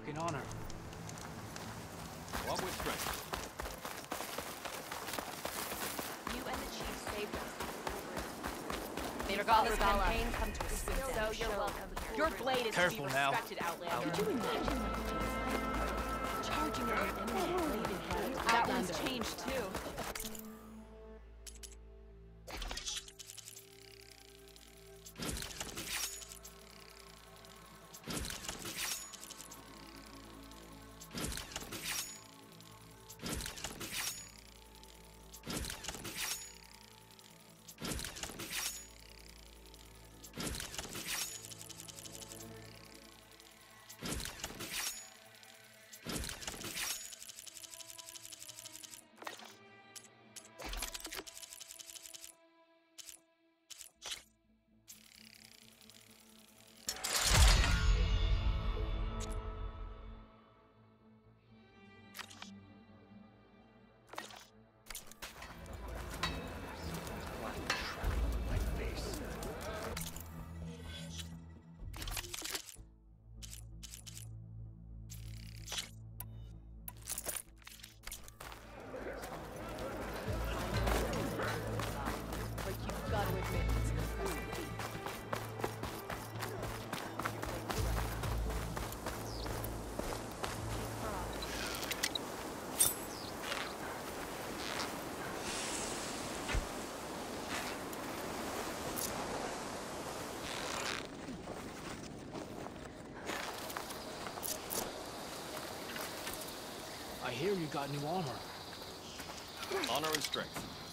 fucking honor. Walk with strength. You and the chief saved us. May Regala's campaign come to a swift end. So you're welcome here. Your blade is Careful to be now. respected, Outlander. Could you imagine charging at an enemy bladed head? That one's changed too. But you've got to admit it's an impressive feat. I hear you got new armor. Honor and strength.